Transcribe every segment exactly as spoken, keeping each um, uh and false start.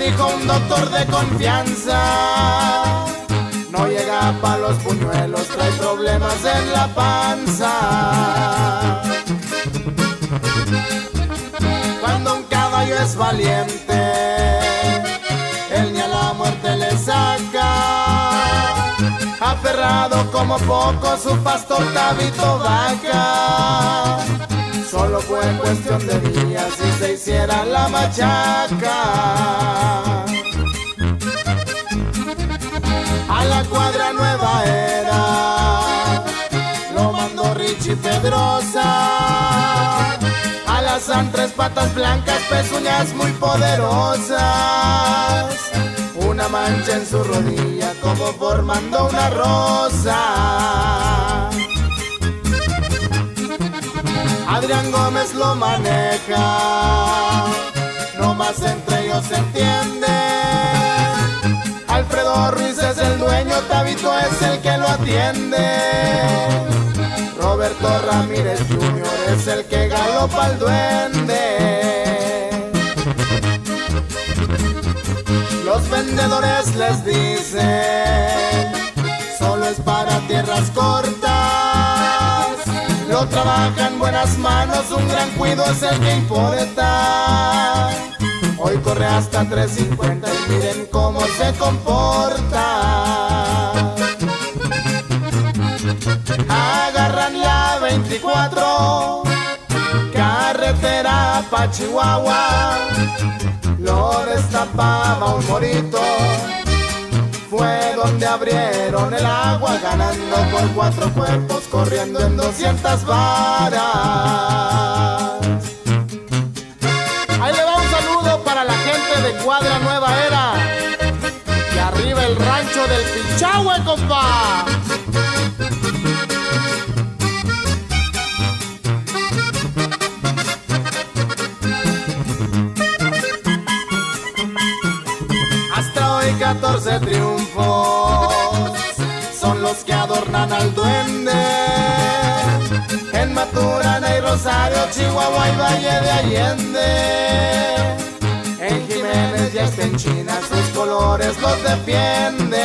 dijo un doctor de confianza: no llega pa' los puñuelos, trae problemas en la panza. Cuando un caballo es valiente, él ni a la muerte le saca. Aferrado como poco su pastor Tabito Vaca, solo fue cuestión de días si se hiciera la machaca. A la cuadra Nueva Era lo mandó Richie Pedrosa. A las Tres Patas Blancas, pezuñas muy poderosas, una mancha en su rodilla como formando una rosa. Adrián Gómez lo maneja, no más entre ellos se entiende. Alfredo Ruiz es el dueño, Tabito es el que lo atiende. Roberto Ramírez junior es el que galopa al duende. Los vendedores les dicen: solo es para tierras cortas. Lo trabaja en buenas manos, un gran cuido es el que importa. Hoy corre hasta tres cincuenta y miren cómo se comporta. Agarran la veinticuatro, carretera pa' Chihuahua. Lo destapaba un morito, fue donde abrieron el agua, ganando por cuatro cuerpos, corriendo en doscientas varas. Ahí le va un saludo para la gente de Cuadra Nueva Era y arriba el rancho del Pichahue, compa. Hasta hoy catorce triunfos son los que adornan al duende. En Maturana y Rosario, Chihuahua y Valle de Allende. En Jiménez y hasta en China sus colores los defiende.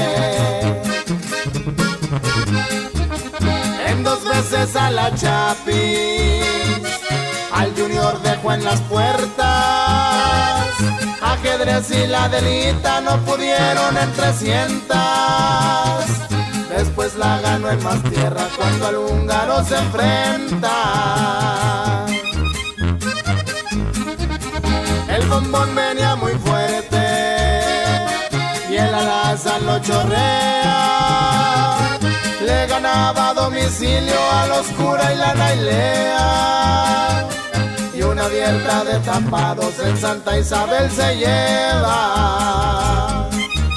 En dos veces a la Chapis, al Junior dejó en las puertas. Ajedrez y la Delita no pudieron en trescientas. Después la ganó en más tierra cuando al húngaro se enfrenta. El bombón venía muy fuerte y el alazán lo chorrea. Le ganaba a domicilio a los cura y la Nailea. Y una abierta de tapados en Santa Isabel se lleva.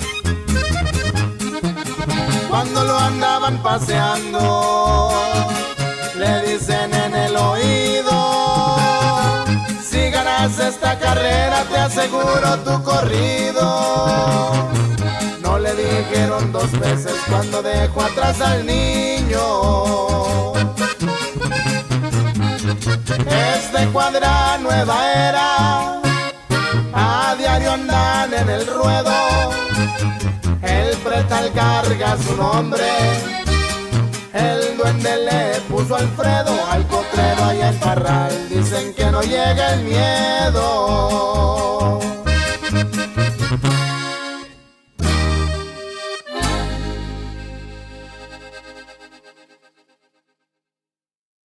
Cuando lo andaban paseando, le dicen en el oído: si ganas esta carrera te aseguro tu corrido. No le dijeron dos veces cuando dejó atrás al niño. Es de Cuadra Nueva Era, a diario andan en el ruedo. El pretal carga su nombre, el duende le puso Alfredo. Al potrero allá en Parral dicen que no llega el miedo.